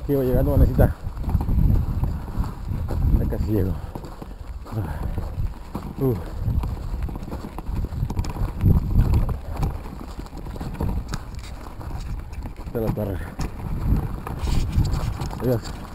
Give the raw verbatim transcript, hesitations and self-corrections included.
que iba llegando, manecita. Ya casi llego. Uh. Está la torre. Adiós.